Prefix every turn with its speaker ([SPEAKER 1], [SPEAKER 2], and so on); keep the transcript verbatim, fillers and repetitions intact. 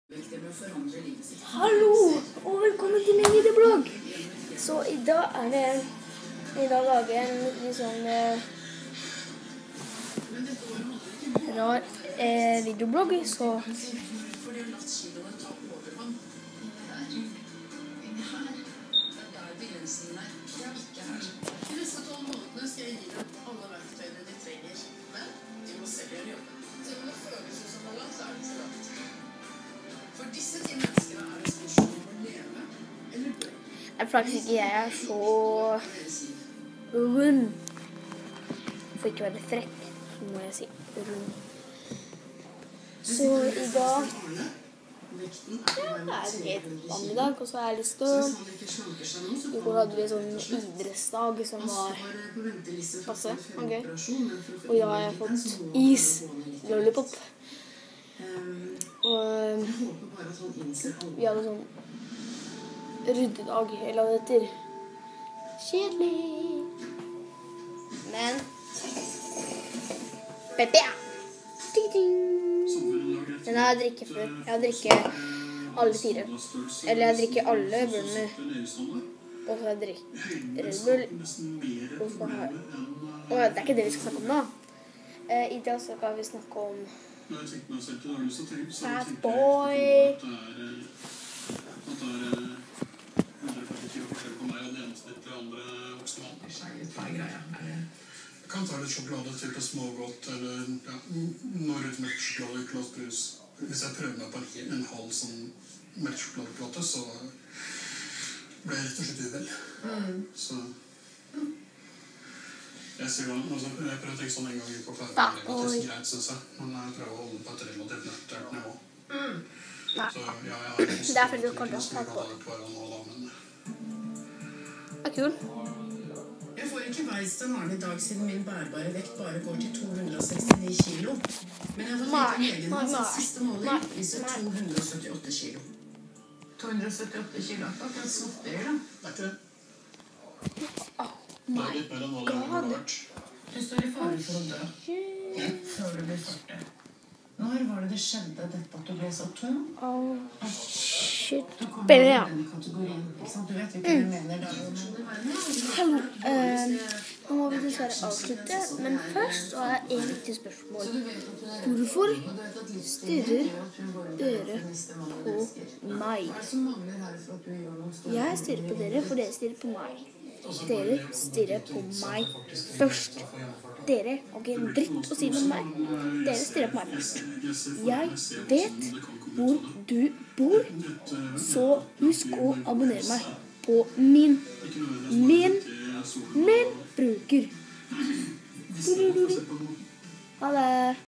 [SPEAKER 1] Hallo, og velkommen til min videoblogg. Så i dag er det I dag lager jeg en litt sånn eh, rar eh, videoblogg, så jeg faktisk ikke jeg er så rund. For ikke å være frekk, så må jeg si rund. Så i dag ja, det er en helt vanlig dag, og så har jeg lyst til å i går hadde vi en sånn idrettsdag som var passe, ok. Og i dag har jeg fått is, lollipop. Og vi hadde sånn ryddedag, eller hva det heter. Kjedelig. Men Pepe! Den har jeg drikket før. Jeg har drikket alle fire. Eller jeg drikker alle bullene. Og så har jeg drikket Red Bull. Og så har jeg... Og det er ikke det vi skal snakke om nå. Eh, I dag skal vi snakke om Fat Boy.
[SPEAKER 2] Jeg kan ta litt sjokolade til på smågodt, eller ja, når ut melksjokolade i glassbrus. Hvis jeg prøver meg på en halv sånn melksjokoladeplate, så ble jeg rett og slett uvel. Mm. Så jeg sier da, altså, jeg prøver å tenke sånn en gang på hver dag, det er greit, synes jeg. Men jeg prøver å holde på et relativt nøktert nivå. Mm. Så ja, jeg har en
[SPEAKER 1] det er fordi du kommer til å snakke på. Det er kul.
[SPEAKER 3] Jeg får ikke veist av Maren i dag siden min bærbare vekt bare går til to hundre og sekstini kilo. Men jeg har fått vite legen hans at siste måling viser to hundre og syttiåtte kilo. to hundre og syttiåtte kilo? Akkurat småtteri, da.
[SPEAKER 2] Det er ikke det.
[SPEAKER 1] Oh
[SPEAKER 2] det er litt mer enn hva det har vært.
[SPEAKER 3] Du står i fare for å dø. Før du blir førti. Når var det det skjedde dette at du ble så tung?
[SPEAKER 1] Oh, shit.
[SPEAKER 3] Du kommer
[SPEAKER 1] Baby,
[SPEAKER 3] i
[SPEAKER 1] ja.
[SPEAKER 3] denne kategorien, ikke sant? Du vet ikke hva jeg mener da.
[SPEAKER 1] Hallo, eh, nå må vi dessverre avslutte, men først så har jeg en viktig spørsmål. Hvorfor stirrer dere på meg? Jeg stirrer på dere, for dere stirrer på meg. Dere stirrer på meg først. Dere har ikke en dritt å si med meg. Dere stirrer på meg først. Jeg vet hvor du bor, så husk å abonnere meg på min, min, min bruker. Ha det!